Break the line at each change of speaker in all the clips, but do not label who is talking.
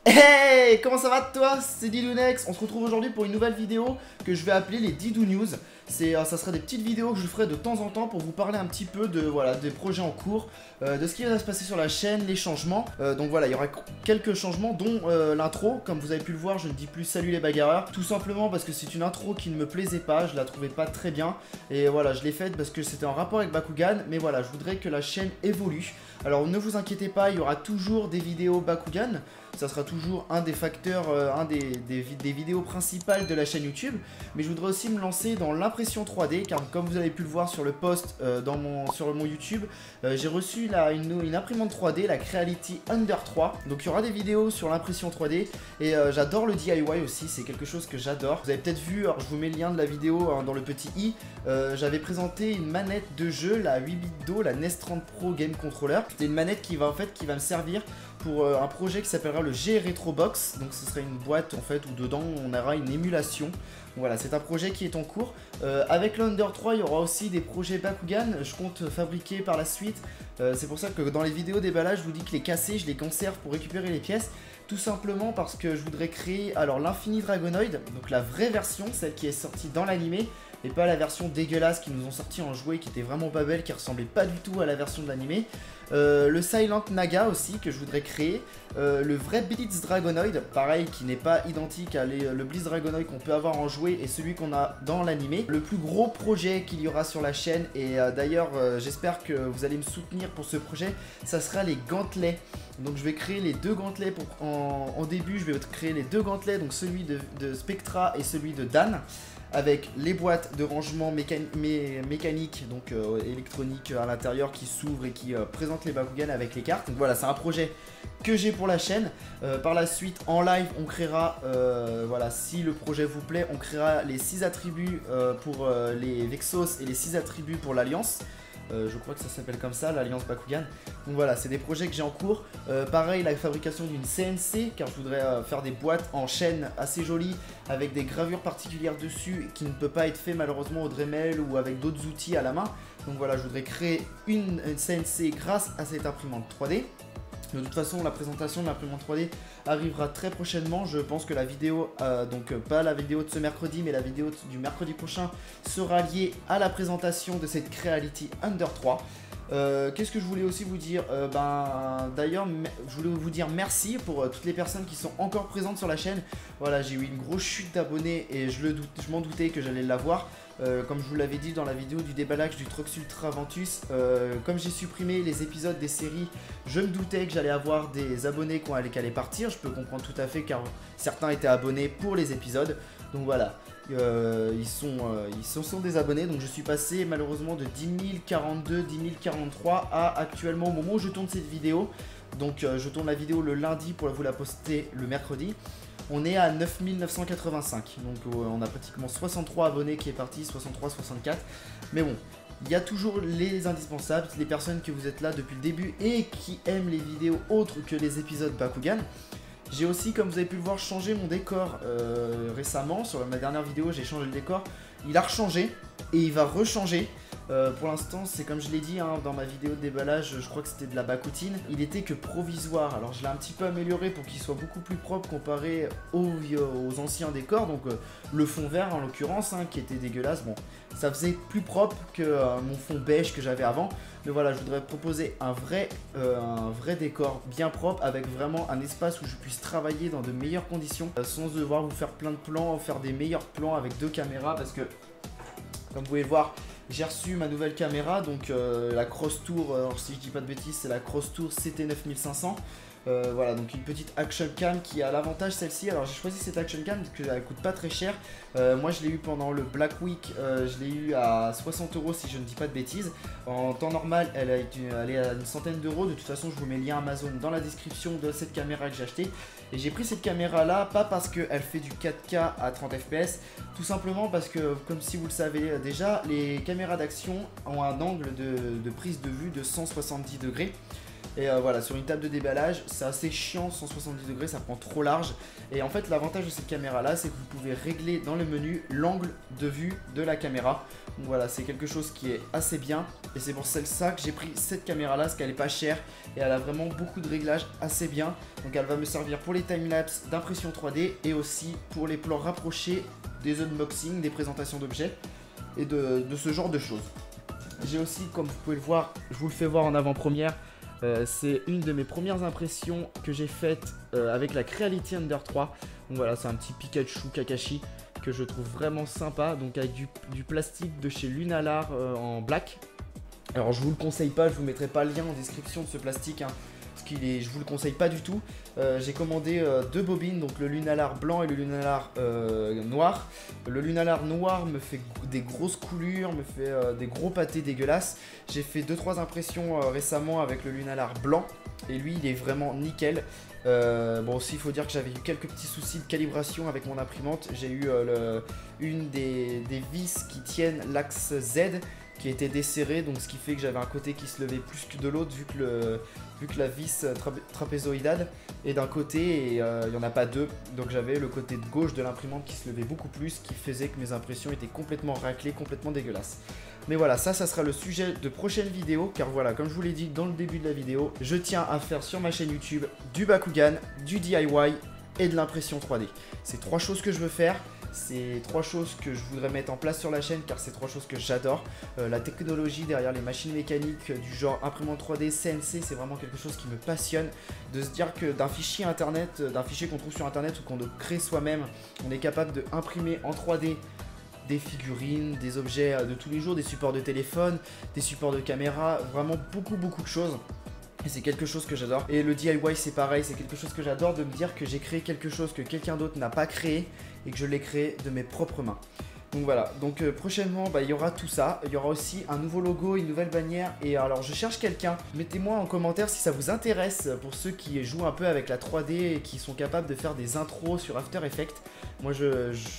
Hey, comment ça va toi? C'est Didounex. On se retrouve aujourd'hui pour une nouvelle vidéo que je vais appeler les Didou News. Ça sera des petites vidéos que je ferai de temps en temps pour vous parler un petit peu de des projets en cours, de ce qui va se passer sur la chaîne, les changements. Donc voilà, il y aura quelques changements, dont l'intro. Comme vous avez pu le voir, je ne dis plus salut les bagarreurs, tout simplement parce que c'est une intro qui ne me plaisait pas, je la trouvais pas très bien. Et voilà, je l'ai faite parce que c'était en rapport avec Bakugan, mais voilà, je voudrais que la chaîne évolue. Alors ne vous inquiétez pas, il y aura toujours des vidéos Bakugan. Ça sera toujours un des facteurs, des vidéos principales de la chaîne YouTube. Mais je voudrais aussi me lancer dans l'impression 3D, car comme vous avez pu le voir sur le post sur mon YouTube, j'ai reçu une imprimante 3D, la Creality Under 3. Donc il y aura des vidéos sur l'impression 3D, et j'adore le DIY aussi, c'est quelque chose que j'adore. Vous avez peut-être vu, alors je vous mets le lien de la vidéo dans le petit i, j'avais présenté une manette de jeu, la 8 bits d'eau, la NES 30 Pro Game Controller. C'est une manette qui va me servir pour un projet qui s'appellera le G Retro Box. Donc ce serait une boîte en fait où dedans on aura une émulation. Voilà, c'est un projet qui est en cours. Avec l'Under 3, il y aura aussi des projets Bakugan. Je compte fabriquer par la suite. C'est pour ça que dans les vidéos déballage, je vous dis que les casser, je les conserve pour récupérer les pièces. Tout simplement parce que je voudrais créer alors l'Infini Dragonoid, donc la vraie version, celle qui est sortie dans l'animé, et pas la version dégueulasse qu'ils nous ont sorti en jouet, qui était vraiment pas belle, qui ressemblait pas du tout à la version de l'animé. Le Silent Naga aussi que je voudrais créer, le vrai Blitz Dragonoid, pareil, qui n'est pas identique à le Blitz Dragonoid qu'on peut avoir en jouet et celui qu'on a dans l'animé. Le plus gros projet qu'il y aura sur la chaîne, et d'ailleurs j'espère que vous allez me soutenir pour ce projet, ça sera les gantelets. Donc je vais créer les deux gantelets en début, je vais créer les deux gantelets, donc celui de Spectra et celui de Dan, avec les boîtes de rangement mécanique, donc électronique à l'intérieur, qui s'ouvrent et qui présentent les Bakugan avec les cartes. Donc voilà, c'est un projet que j'ai pour la chaîne. Par la suite, en live, on créera, voilà, si le projet vous plaît, on créera les 6 attributs pour les Vexos et les 6 attributs pour l'Alliance. Je crois que ça s'appelle comme ça, l'Alliance Bakugan. Donc voilà, c'est des projets que j'ai en cours. Pareil, la fabrication d'une CNC, car je voudrais faire des boîtes en chaîne assez jolies, avec des gravures particulières dessus, qui ne peut pas être fait malheureusement au Dremel ou avec d'autres outils à la main. Donc voilà, je voudrais créer une CNC grâce à cette imprimante 3D. De toute façon, la présentation de l'imprimante 3D arrivera très prochainement. Je pense que la vidéo, donc pas la vidéo de ce mercredi, mais la vidéo du mercredi prochain sera liée à la présentation de cette Creality Under 3. Qu'est-ce que je voulais aussi vous dire, d'ailleurs, je voulais vous dire merci pour toutes les personnes qui sont encore présentes sur la chaîne. Voilà, j'ai eu une grosse chute d'abonnés et je m'en doutais que j'allais l'avoir. Comme je vous l'avais dit dans la vidéo du déballage du Trucks Ultra Ventus, comme j'ai supprimé les épisodes des séries, je me doutais que j'allais avoir des abonnés qui allaient partir. Je peux comprendre tout à fait, car certains étaient abonnés pour les épisodes. Donc voilà, ils sont des abonnés. Donc je suis passé malheureusement de 10 042, 10 043 à actuellement, au moment où je tourne cette vidéo. Donc je tourne la vidéo le lundi pour vous la poster le mercredi. On est à 9 985, donc on a pratiquement 63 abonnés qui est parti, 63, 64. Mais bon, il y a toujours les indispensables, les personnes que vous êtes là depuis le début et qui aiment les vidéos autres que les épisodes Bakugan. J'ai aussi, comme vous avez pu le voir, changé mon décor récemment. Sur ma dernière vidéo, j'ai changé le décor. Il a rechangé et il va rechanger. Pour l'instant, c'est comme je l'ai dit dans ma vidéo de déballage, je crois que c'était de la bacoutine. Il était que provisoire, alors je l'ai un petit peu amélioré pour qu'il soit beaucoup plus propre comparé aux anciens décors. Donc le fond vert en l'occurrence, qui était dégueulasse, bon, ça faisait plus propre que mon fond beige que j'avais avant. Mais voilà, je voudrais proposer un vrai décor bien propre, avec vraiment un espace où je puisse travailler dans de meilleures conditions, sans devoir vous faire plein de plans, faire des meilleurs plans avec 2 caméras, parce que comme vous pouvez le voir, j'ai reçu ma nouvelle caméra, donc la Cross Tour, alors si je dis pas de bêtises, c'est la Cross Tour CT9500. Voilà, donc une petite action cam qui a l'avantage, celle-ci. Alors j'ai choisi cette action cam parce qu'elle coûte pas très cher. Moi je l'ai eu pendant le Black Week, je l'ai eu à 60 € si je ne dis pas de bêtises. En temps normal, elle est à une centaine d'euros. De toute façon, je vous mets le lien Amazon dans la description de cette caméra que j'ai acheté. Et j'ai pris cette caméra là, pas parce qu'elle fait du 4K à 30 fps, tout simplement parce que, comme si vous le savez déjà, les caméras d'action ont un angle de prise de vue de 170 degrés. Et voilà, sur une table de déballage, c'est assez chiant, 170 degrés, ça prend trop large. Et en fait, l'avantage de cette caméra là, c'est que vous pouvez régler dans le menu l'angle de vue de la caméra. Donc voilà, c'est quelque chose qui est assez bien. Et c'est pour ça que j'ai pris cette caméra là, parce qu'elle est pas chère. Et elle a vraiment beaucoup de réglages assez bien. Donc elle va me servir pour les timelapses d'impression 3D et aussi pour les plans rapprochés des unboxings, des présentations d'objets et de ce genre de choses. J'ai aussi, comme vous pouvez le voir, je vous le fais voir en avant-première, c'est une de mes premières impressions que j'ai faites avec la Creality Ender 3. Donc voilà, c'est un petit Pikachu Kakashi que je trouve vraiment sympa. Donc avec du plastique de chez Lunalar en black. Alors je vous le conseille pas, je vous mettrai pas le lien en description de ce plastique, hein, parce je vous le conseille pas du tout. J'ai commandé deux bobines, donc le Lunalar blanc et le Lunalar noir. Le Lunalar noir me fait des grosses coulures, me fait des gros pâtés dégueulasses. J'ai fait 2-3 impressions récemment avec le Lunalar blanc et lui il est vraiment nickel. Bon aussi il faut dire que j'avais eu quelques petits soucis de calibration avec mon imprimante. J'ai eu une des vis qui tiennent l'axe Z qui était desserré, donc ce qui fait que j'avais un côté qui se levait plus que de l'autre vu que la vis trapézoïdale est d'un côté et il n'y en a pas deux, donc j'avais le côté de gauche de l'imprimante qui se levait beaucoup plus, ce qui faisait que mes impressions étaient complètement raclées, complètement dégueulasses. Mais voilà, ça sera le sujet de prochaine vidéo, car voilà, comme je vous l'ai dit dans le début de la vidéo, je tiens à faire sur ma chaîne YouTube du Bakugan, du DIY et de l'impression 3D. C'est 3 choses que je veux faire. C'est 3 choses que je voudrais mettre en place sur la chaîne, car c'est 3 choses que j'adore. La technologie derrière les machines mécaniques du genre imprimante 3D, CNC, c'est vraiment quelque chose qui me passionne. De se dire que d'un fichier internet, d'un fichier qu'on trouve sur internet ou qu'on crée soi-même, on est capable d'imprimer en 3D des figurines, des objets de tous les jours, des supports de téléphone, des supports de caméra, vraiment beaucoup de choses. Et c'est quelque chose que j'adore. Et le DIY c'est pareil, c'est quelque chose que j'adore, de me dire que j'ai créé quelque chose que quelqu'un d'autre n'a pas créé et que je l'ai créé de mes propres mains. Donc voilà, donc prochainement il y aura tout ça, il y aura aussi un nouveau logo, une nouvelle bannière. Et alors je cherche quelqu'un, mettez-moi en commentaire si ça vous intéresse, pour ceux qui jouent un peu avec la 3D et qui sont capables de faire des intros sur After Effects. Moi je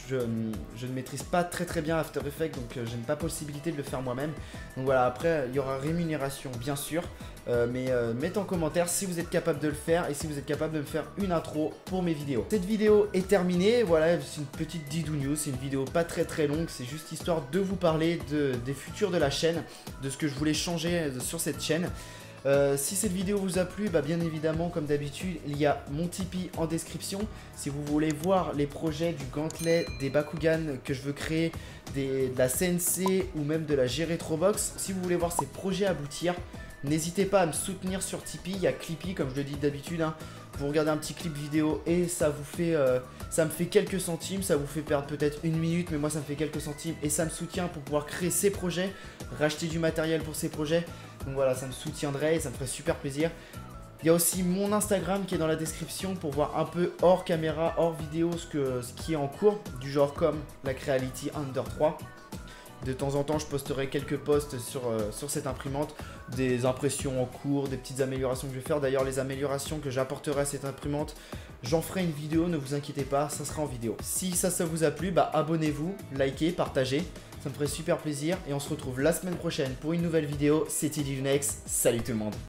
ne maîtrise pas très bien After Effects, donc je n'ai pas possibilité de le faire moi-même. Donc voilà, après il y aura rémunération bien sûr, mais mettez en commentaire si vous êtes capable de le faire et si vous êtes capable de me faire une intro pour mes vidéos. Cette vidéo est terminée, voilà, c'est une petite Didou News, c'est une vidéo pas très longue, c'est juste histoire de vous parler des futurs de la chaîne, de ce que je voulais changer sur cette chaîne. Si cette vidéo vous a plu, bien évidemment comme d'habitude il y a mon Tipeee en description. Si vous voulez voir les projets du gantelet, des Bakugan que je veux créer, de la CNC ou même de la G-Retrobox, si vous voulez voir ces projets aboutir, n'hésitez pas à me soutenir sur Tipeee. Il y a Clippy comme je le dis d'habitude, hein. Vous regardez un petit clip vidéo et ça vous fait, ça me fait quelques centimes, ça vous fait perdre peut-être une minute, mais moi ça me fait quelques centimes et ça me soutient pour pouvoir créer ces projets, racheter du matériel pour ces projets. Donc voilà, ça me soutiendrait et ça me ferait super plaisir. Il y a aussi mon Instagram qui est dans la description pour voir un peu hors caméra, hors vidéo ce qui est en cours, du genre comme la Creality Ender 3. De temps en temps, je posterai quelques posts sur cette imprimante, des impressions en cours, des petites améliorations que je vais faire. D'ailleurs, les améliorations que j'apporterai à cette imprimante, j'en ferai une vidéo, ne vous inquiétez pas, ça sera en vidéo. Si ça vous a plu, abonnez-vous, likez, partagez, ça me ferait super plaisir. Et on se retrouve la semaine prochaine pour une nouvelle vidéo. C'était Dilunex, salut tout le monde.